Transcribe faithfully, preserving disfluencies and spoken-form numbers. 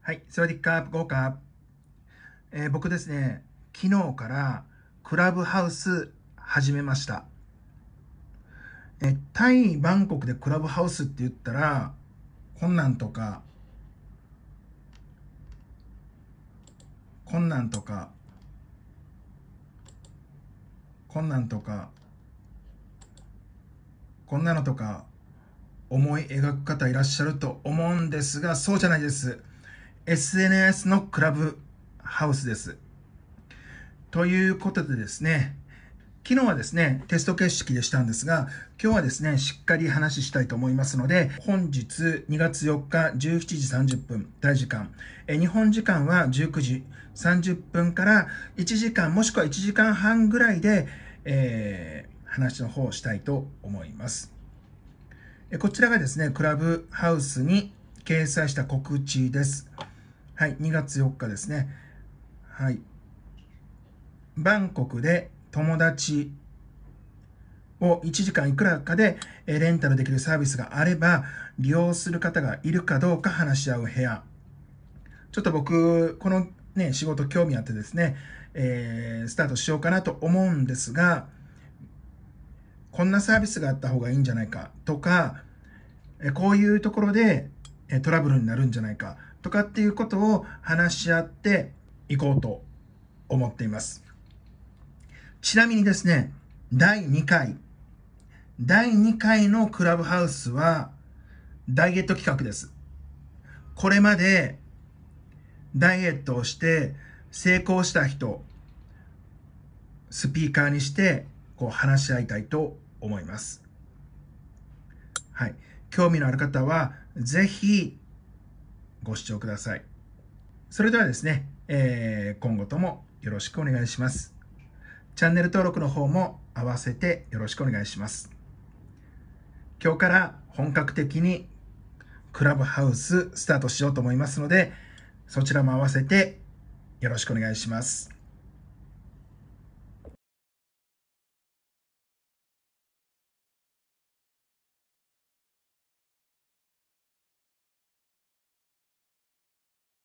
はい、サワディッカープ、ゴーカー、えー僕ですね、昨日からクラブハウス始めました。えータイ・バンコクでクラブハウスって言ったら、こんなんとか、こんなんとか、こんなんとか、こんなのとか、思い描く方いらっしゃると思うんですが、そうじゃないです。エスエヌエス のクラブハウスです。ということでですね、昨日はですね、テスト形式でしたんですが、今日はですね、しっかり話したいと思いますので、本日にがつよっかじゅうしちじさんじゅっぷん、大時間、え日本時間はじゅうくじさんじゅっぷんからいちじかんもしくはいちじかんはんぐらいで、えー、話の方をしたいと思います。こちらがですね、クラブハウスに掲載した告知です。はい、にがつよっかですね。はい。バンコクで友達をいちじかんいくらかでレンタルできるサービスがあれば、利用する方がいるかどうか話し合う部屋。ちょっと僕、このね、仕事興味あってですね、えー、スタートしようかなと思うんですが、こんなサービスがあった方がいいんじゃないかとか、こういうところでトラブルになるんじゃないかとかっていうことを話し合っていこうと思っています。ちなみにですね、だいにかい、だいにかいのクラブハウスはダイエット企画です。これまでダイエットをして成功した人、スピーカーにしてこう話し合いたいと思います。はい。興味のある方はぜひご視聴ください。それではですね、えー、今後ともよろしくお願いします。チャンネル登録の方も合わせてよろしくお願いします。今日から本格的にクラブハウススタートしようと思いますので、そちらも合わせてよろしくお願いします。